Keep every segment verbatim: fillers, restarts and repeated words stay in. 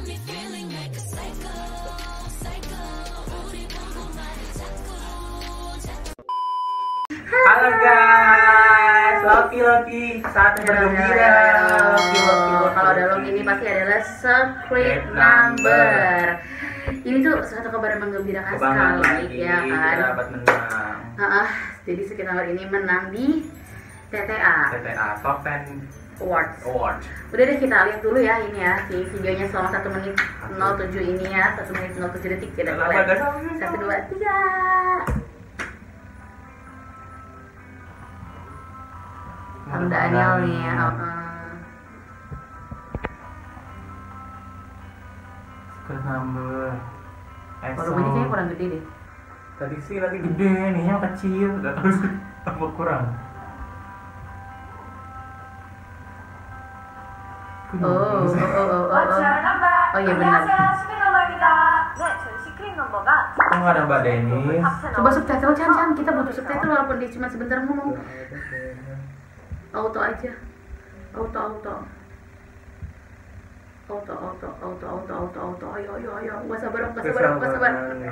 Halo guys, Loki Loki saat bergembira. Loki Loki. Kalau ada Loki ini pasti adalah secret number. Ini tuh suatu kabar yang menggembirakan sekali, ya kan? Dapat menang. Uh, jadi secret number ini menang di T T A. T T A Top ten Awards. Award. Udah deh, kita lihat dulu ya ini ya si videonya selama satu menit nol tujuh ini ya, satu menit nol tujuh detik kita mulai. Satu dua tiga. Bang Daniel nih ya. Secret number. Volumenya kayaknya kurang gede deh. Tadi sih lagi gede, nih yang kecil. Gak tahu sih apa kurang. Oh, oh, oh, oh, oh, oh. Oh iya benar. Kok nggak ada Mbak Denis? Coba subtitle Chan Chan, kita butuh subtitle walaupun dia cuma sebentar ngomong. Auto aja. Auto auto. Auto auto auto auto auto auto. Ayo ayo ayo. Gak sabar, gak sabar, gak sabar.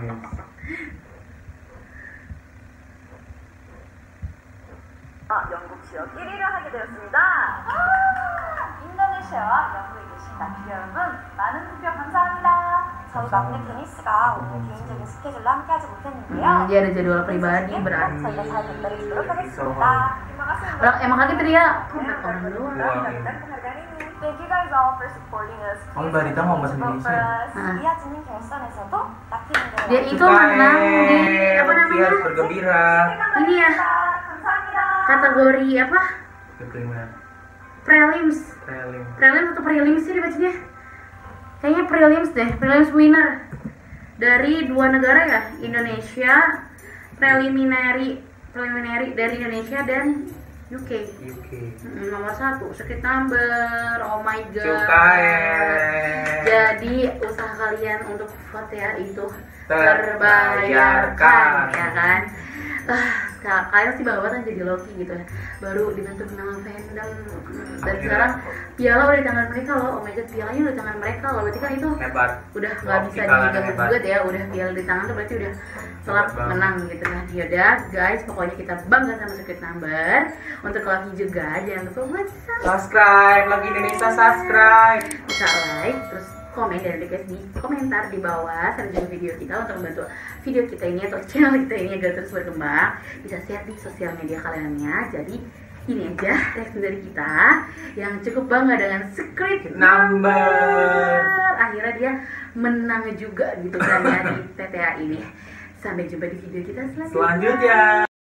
아, 영국 지역 일 위를 하게 되었습니다. 아, 인도네시아와 영국에 계신 나피 여러분, 많은 투표 감사합니다. 저희 막내 데니스가 오늘 개인적인 스케줄로 함께하지 못했는데요. Hmm, dia ada jadwal pribadi berarti. 저희가 잘 전달해주도록 하겠습니다. terima kasih. Orang emang kaget dia. Orang doang. Thank you guys all for supporting us. Oh, Mbak Rita ngomong bahasa Indonesia. 이하진님 결선에서도 나피인데. Dia itu menang di apa namanya? Harus bergembira. Ini ya. Kategori apa? Prelims. Prelims. Prelims. Prelims atau prelims sih dibacanya? Kayaknya prelims deh. Prelims winner dari dua negara ya, Indonesia. Preliminary, preliminary dari Indonesia dan U K. U K. Hmm, nomor satu, secret number. Oh my god. Cukai. Jadi usaha kalian untuk vote ya itu terbayarkan, ya kan? Ah, kalian sih bangga banget jadi Loki gitu ya. Baru dibentuk nama fandom dan sekarang piala udah di tangan mereka loh. Oh my god, pialanya udah di tangan mereka loh. Berarti kan itu hebat. Udah nggak bisa diganggu juga ya. Udah piala di tangan tuh berarti udah telak menang gitu kan. Yaudah guys, pokoknya kita bangga sama secret number. Untuk Loki juga jangan lupa buat subscribe. Loki Indonesia subscribe. Bisa like terus komen dan request di komentar di bawah share juga video kita untuk membantu video kita ini atau channel kita ini agar terus berkembang. Bisa share di sosial media kaliannya. Jadi ini aja reaksi dari kita yang cukup bangga dengan secret number. Akhirnya dia menang juga gitu kan ya di T T A ini. Sampai jumpa di video kita selanjutnya. Selanjutnya.